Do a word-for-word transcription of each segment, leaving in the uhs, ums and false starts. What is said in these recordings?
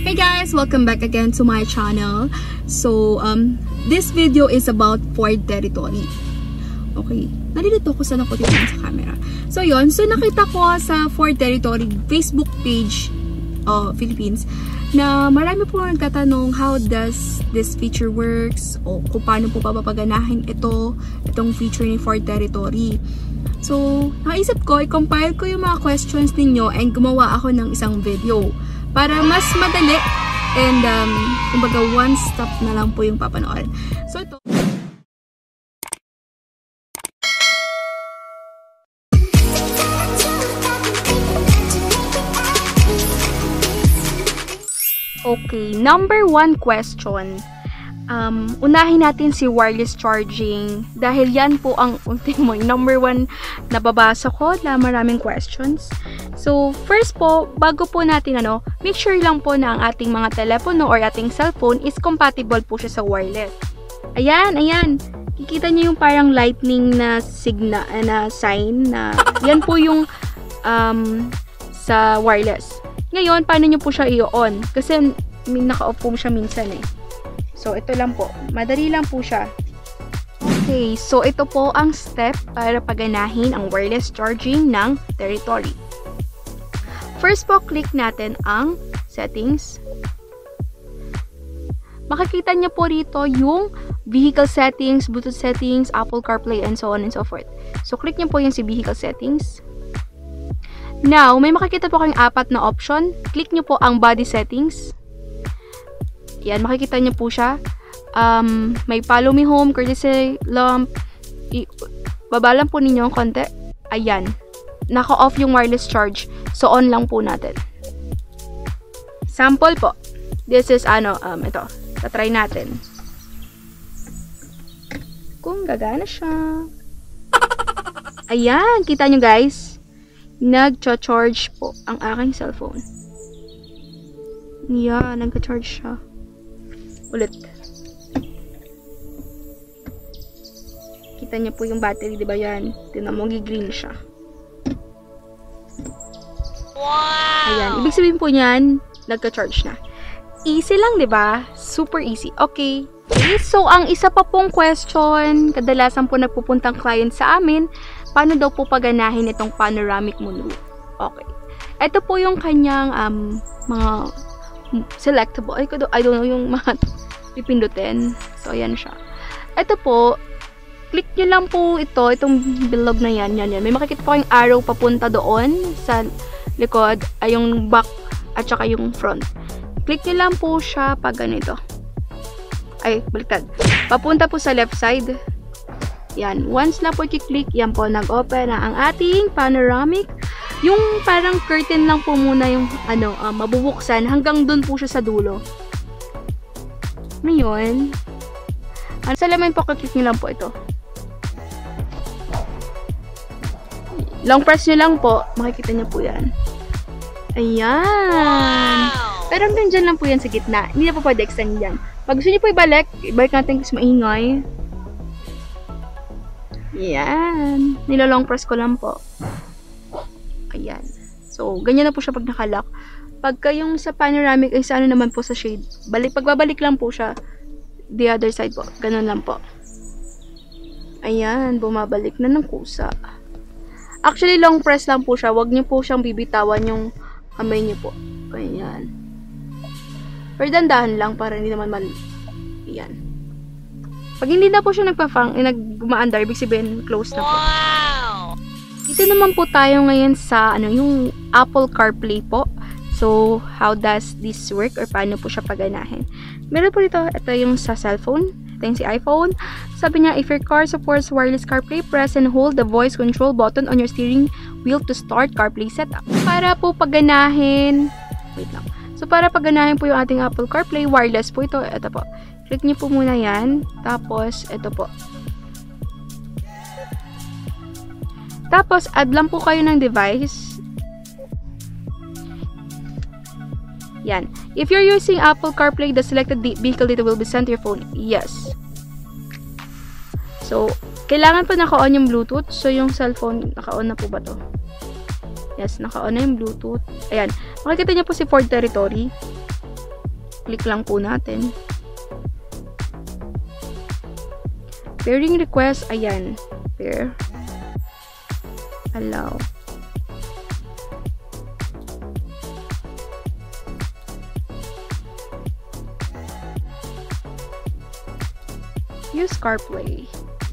Hey guys! Welcome back again to my channel. So, um, this video is about Ford territory. Okay, nalilito ko saan ako dito sa camera. So, yon. So, nakita ko sa Ford territory Facebook page of uh, Philippines na marami po nagtatanong how does this feature works o kung paano po papapaganahin ito, itong feature ni Ford territory. So, naisip ko, i-compile ko yung mga questions ninyo and gumawa ako ng isang video para mas madali and um, kumbaga one stop na lang po yung papanoorin. So, ito. Okay, number one question. Um, unahin natin si wireless charging dahil yan po ang ultimo, number one nababasa ko na maraming questions. So, first po, bago po natin ano, make sure lang po na ang ating mga telepono or ating cellphone is compatible po siya sa wireless. Ayan, ayan. Kikita niyo yung parang lightning na signa, na sign na yan po yung um, sa wireless. Ngayon, paano nyo po siya i-on? Kasi naka-off po siya minsan eh. So, ito lang po. Madali lang po siya. Okay, so ito po ang step para paganahin ang wireless charging ng territory. First po, click natin ang settings. Makikita niyo po rito yung vehicle settings, Bluetooth settings, Apple Carplay, and so on and so forth. So, click niyo po yung si vehicle settings. Now, may makikita po kayong apat na option. Click niyo po ang body settings. Yan, makikita niyo po siya. Um, may follow me home, courtesy lamp. I baba lang po ninyo ang konti. Ayan. Naka-off yung wireless charge. So, on lang po natin. Sample po. This is, ano, um, ito. Tatry natin. Kung gagana siya. Ayan, kita nyo guys. Nag-charge po ang aking cellphone. Yeah, nag-charge siya. Ulit. Kita niyo po yung battery, di ba yan? Tingnan mo, gi-green siya. Wow! Ayan, ibig sabihin po niyan, nagka-charge na. Easy lang, di ba? Super easy. Okay. Okay, so ang isa pa pong question, kadalasan po nagpupuntang client sa amin, paano daw po paganahin itong Panoramic Moonroof? Okay. Ito po yung kanyang um, mga selectable. I, I don't know yung mga pipindutin. So, ayan siya. Ito po, click nyo lang po ito, itong bilog na yan, yan, yan. May makikita po yung arrow papunta doon sa likod, ay yung back at saka yung front. Click nyo lang po siya pag ganito. Ay, baliktad. Papunta po sa left side. Yan. Once na po i-click, yan po, nag-open na ang ating panoramic. Yung parang curtain lang po muna yung ano, uh, mabubuksan hanggang dun po siya sa dulo. Ngayon, ano, sa laman po, click nyo lang po ito. Long press nyo lang po, makikita nyo po yan. Ayan. Wow! Pero hanggang dyan lang po yan sa gitna. Hindi na po pwede extend yan. Pag gusto nyo po ibalik, ibalik natin kasi maingay. Ayan. Nilolong press ko lang po. Ayan. So, ganyan na po siya pag nakalock. Pagka yung sa panoramic ay sa ano naman po sa shade. Balik, pagbabalik lang po siya. The other side po. Ganun lang po. Ayan. Bumabalik na ng kusa. Actually, long press lang po siya. Huwag niyo po siyang bibitawan yung kamay niyo po. Ayan. Pero dandahan lang para hindi naman man. Ayan. Pag hindi na po siya nagpa-fang, eh, nag-umaandar, ibig sabihin, close na po. Wow! Dito naman po tayo ngayon sa, ano, yung Apple CarPlay po. So, how does this work or paano po siya paganahin? Meron po dito, ito yung sa cellphone. Ito yung si iPhone. Sabi niya, if your car supports wireless CarPlay, press and hold the voice control button on your steering wheel to start CarPlay setup. Para po paganahin, wait lang. So, para paganahin po yung ating Apple CarPlay, wireless po ito. Ito po. Click niyo po muna yan. Tapos, ito po. Tapos, add lang po kayo ng device. Yan. If you're using Apple CarPlay, the selected vehicle data will be sent to your phone. Yes. So, kailangan po naka-on yung Bluetooth. So, yung cellphone, naka-on na po ba to? Yes, naka-on na yung Bluetooth. Ayan. Makikita niyo po si Ford territory. Click lang po natin. Pairing request, ayan. Pair. Allow. Use Carplay.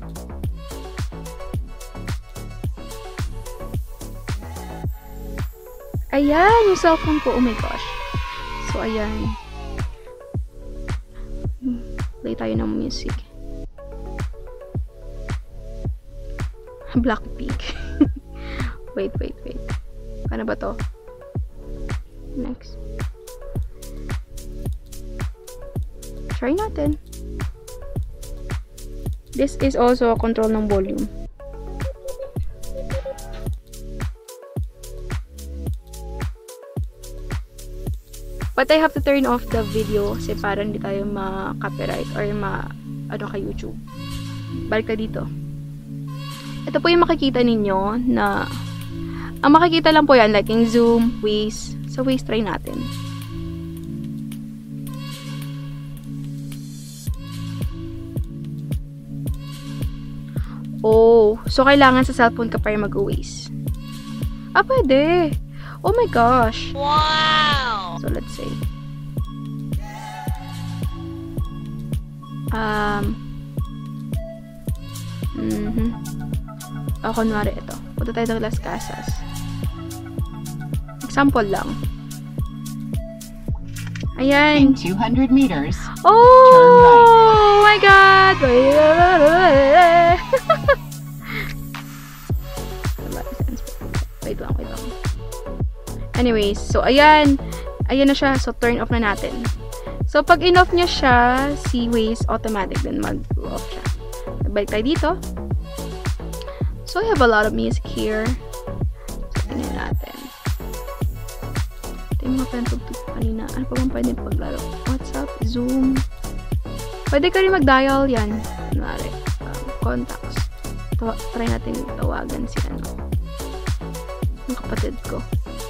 Ayan, yung cellphone ko. Oh my gosh. So, ayan. Play tayo ng music. Blackpink. Wait, wait, wait. Paano ba to? Next. Try natin. This is also a control ng volume. But I have to turn off the video kasi parang hindi tayo ma-copyright or ma ano kay YouTube. Balik ka dito. Ito po yung makikita ninyo na ang makikita lang po yan like in zoom, waze. So waze try natin. Oh, so kailangan sa cellphone ka para mag-waze. Ah, pwede. Oh my gosh. Wow. So let's say um mhm. O, kunwari ito. Punta tayo ng Las Casas. Example lang. Ayan. In two hundred meters, oh, turn right. Oh my God! Wait lang, wait lang. Anyways, so ayan. Ayan na siya. So, turn off na natin. So, pag in-off niya siya, si Waze, automatic din mag-off siya. Balik tayo dito. So, I have a lot of music here. So, tingnan natin. Ito yung mga pentugtog kanina. Ano pa bang pwede paglaro? WhatsApp, Zoom. Pwede ka rin mag-dial yan. Kunwari, um, contacts. Tawa try natin tawagan si ano. Yung kapatid ko.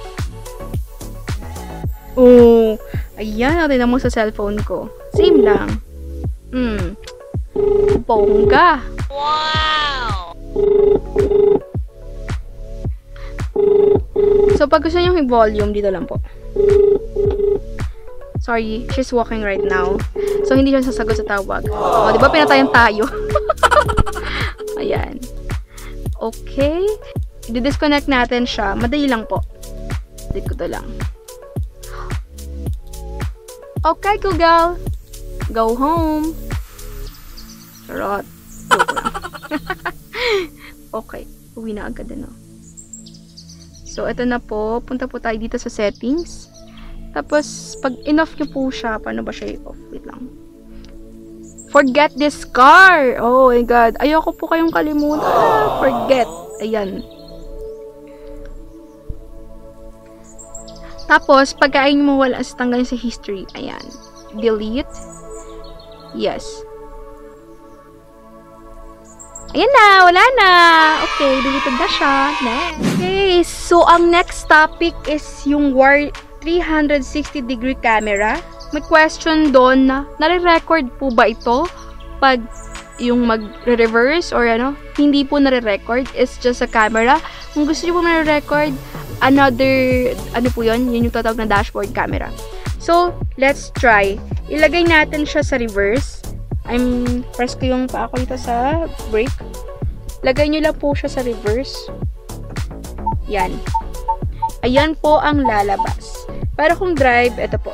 Oh! Ayan, natin mo sa cellphone ko. Same lang. Hmm. Bongga! Wow! So, pag gusto nyo yung volume, dito lang po. Sorry, she's walking right now. So, hindi siya sasagot sa tawag. O, di ba pinatayan tayo? Ayan. Okay. I-disconnect natin siya. Madali lang po. Dito ko to lang. Okay, Google. Go home. Charot. Okay. Uwi na agad na. So, ito na po. Punta po tayo dito sa settings. Tapos, pag in-off nyo po siya, paano ba siya i-off? Wait lang. Forget this car! Oh my God. Ayoko po kayong kalimutan. Ah, forget. Ayan. Tapos, pagka ayaw mo wala, tanggalin sa history. Ayan. Delete. Yes. Ayan na, wala na. Okay, deleted na siya. Next. Okay, so ang next topic is yung war three sixty degree camera. May question doon na, nare-record po ba ito pag yung mag-reverse or ano? Hindi po nare-record. It's just a camera. Kung gusto niyo po nare-record, another, ano po yun? Yun yung tatawag na dashboard camera. So, let's try. Ilagay natin siya sa reverse. I'm, press ko yung paa ko dito sa brake. Lagay nyo lang po siya sa reverse. Yan. Ayan po ang lalabas. Para kung drive, ito po.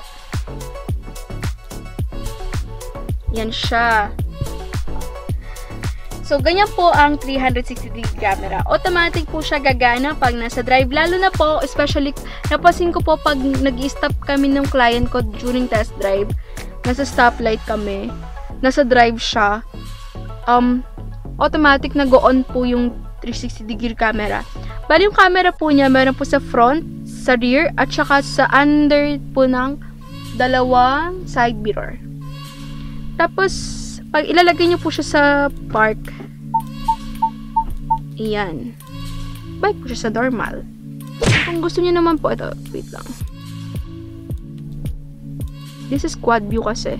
Yan siya. So, ganyan po ang three sixty degree camera. Automatic po siya gagana pag nasa drive. Lalo na po, especially, napasin ko po pag nag-stop kami ng client ko during test drive. Nasa stoplight kami. Nasa drive siya. Um, automatic na go-on po yung three sixty degree camera. Bali yung camera po niya, meron po sa front, sa rear, at saka sa under po ng dalawang side mirror. Tapos, pag ilalagay niyo po siya sa park, iyan. Balik po siya sa normal. Kung gusto niyo naman po, ito, wait lang. This is quad view kasi.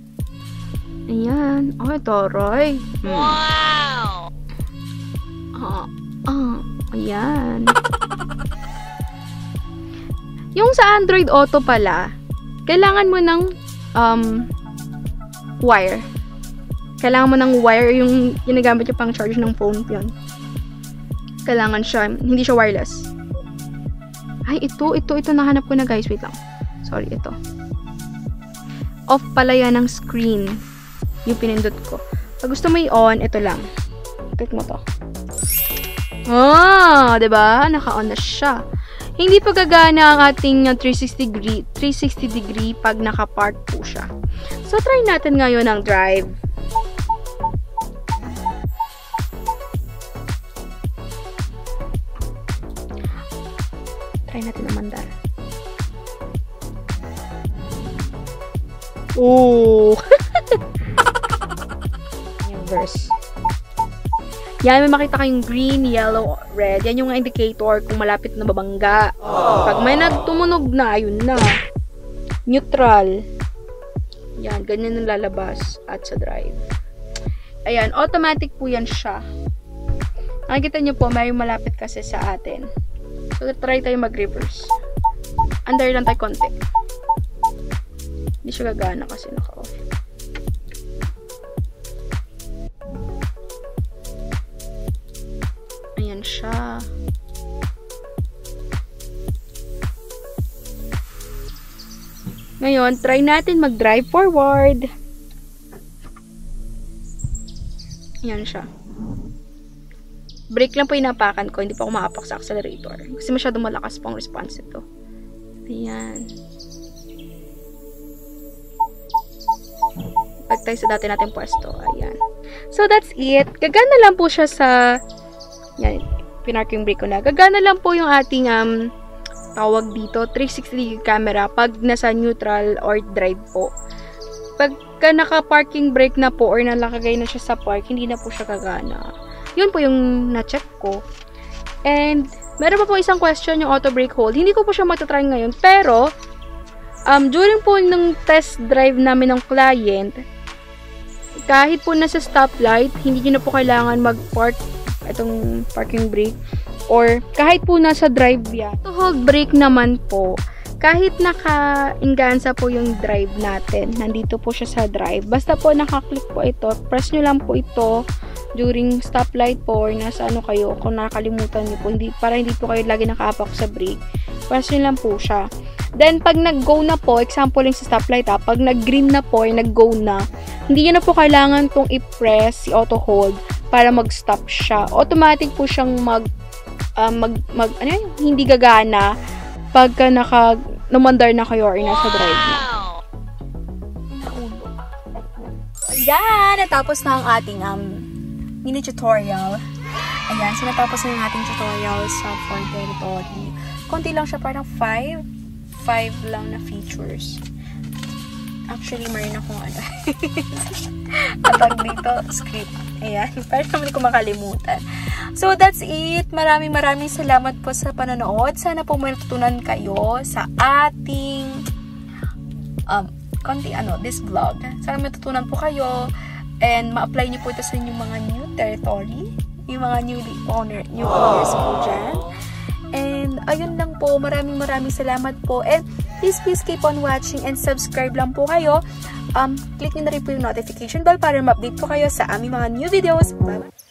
Ayan. Ay, taray. Hmm. Wow! Ah, ah, ayan. Yung sa Android Auto pala, kailangan mo ng um, wire. Kailangan mo ng wire yung ginagamit yung pang charge ng phone yun. Kailangan siya, hindi siya wireless. Ay, ito, ito, ito, nahanap ko na guys. Wait lang. Sorry, ito. Off pala yan ng screen. Yung pinindot ko. Pag gusto mo i-on, ito lang. Click mo to. Ah, diba? Naka-on na siya. Hindi pa gagana ang ating three sixty degree, three sixty degree pag naka-park po siya. So, try natin ngayon ang drive. Try natin ang mandar. Oh! Verse. Yan, may makita kayong green, yellow, red. Yan yung indicator kung malapit na babangga. Pag may nagtumunog na, ayun na. Neutral. Yan, ganyan ang lalabas at sa drive. Ayan, automatic po yan siya. Nakikita nyo po, may malapit kasi sa atin. So, try tayo mag-reverse. Under lang tayo konti. Hindi siya gagana kasi naka-off. Ayan siya. Ngayon, try natin mag-drive forward. Ayan siya. Brake lang po inapakan ko. Hindi pa ako maapak sa accelerator. Kasi masyadong malakas pang response ito. Ayan. Pag tayo sa dati natin pwesto. Ayan. So, that's it. Gagana lang po siya sa yan, pinark yung brake ko na. Gagana lang po yung ating um, tawag dito, three sixty degree camera pag nasa neutral or drive po. Pagka naka-parking brake na po or nalakagay na siya sa park, hindi na po siya gagana. Yun po yung na-check ko. And, meron pa po isang question yung auto brake hold. Hindi ko po siya matatry ngayon, pero um, during po ng test drive namin ng client, kahit po nasa stoplight, hindi nyo na po kailangan mag-park itong parking brake or kahit po nasa drive yan. To hold brake naman po, kahit naka-ingansa po yung drive natin, nandito po siya sa drive. Basta po nakaklik po ito, press nyo lang po ito during stoplight po or nasa ano kayo, kung nakakalimutan nyo po, hindi, para hindi po kayo lagi nakaapak sa brake. Press nyo lang po siya. Then, pag nag-go na po, example yung sa stoplight ha, pag nag-green na po or nag-go na, hindi nyo na po kailangan itong i-press si auto hold para mag-stop siya. Automatic po siyang mag, uh, mag, mag, ano yun, hindi gagana pagka naka, numandar na kayo or nasa drive na. Ayan, natapos na ang ating um, mini tutorial. Ayan, so natapos na yung ating tutorial sa Ford Territory. Konti lang siya, parang five. five lang na features. Actually, mayroon akong ano. Atag dito, script. Ayan, para naman ko makalimutan. So, that's it. Maraming maraming salamat po sa panonood. Sana po matutunan kayo sa ating um, konti ano, this vlog. Sana matutunan po kayo and ma-apply niyo po ito sa inyong mga new territory. Yung mga newly owner, new owners po dyan. And, ayun lang po. Maraming maraming salamat po. And, please, please keep on watching and subscribe lang po kayo. Um, click nyo na rin po yung notification bell para ma-update po kayo sa aming mga new videos. Bye-bye!